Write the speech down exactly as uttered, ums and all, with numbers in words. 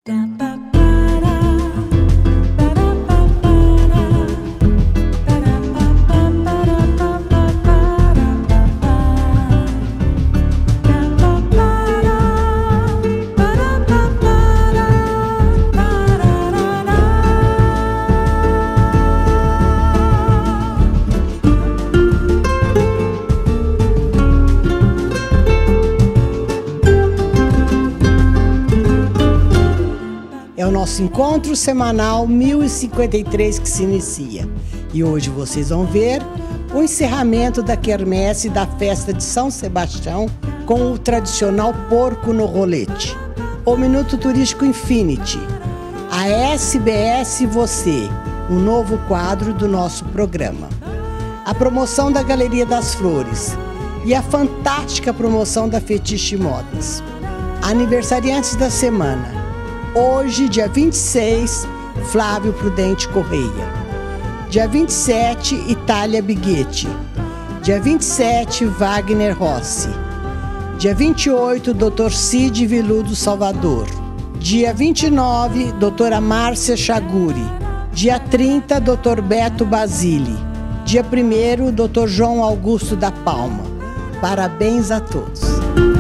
É o nosso encontro semanal mil e cinquenta e três que se inicia. E hoje vocês vão ver o encerramento da quermesse da festa de São Sebastião com o tradicional porco no rolete. O Minuto Turístico Infinity. A S B S Você, um novo quadro do nosso programa. A promoção da Galeria das Flores e a fantástica promoção da Fetiche Modas. Aniversariantes da semana. Hoje, dia vinte e seis, Flávio Prudente Correia. Dia vinte e sete, Itália Biguetti. Dia vinte e sete, Wagner Rossi. Dia vinte e oito, doutor Cid Viludo Salvador. Dia vinte e nove, doutora Márcia Chaguri. Dia trinta, doutor Beto Basile. Dia primeiro, doutor João Augusto da Palma. Parabéns a todos.